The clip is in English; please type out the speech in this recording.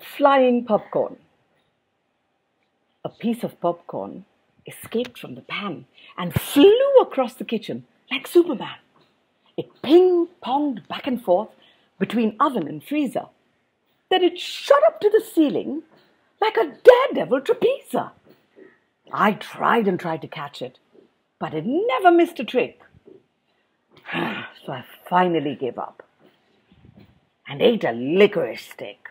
Flying popcorn. A piece of popcorn escaped from the pan and flew across the kitchen like Superman. It ping-ponged back and forth between oven and freezer. Then it shot up to the ceiling like a daredevil trapeze. I tried and tried to catch it, but it never missed a trick. So I finally gave up and ate a licorice stick.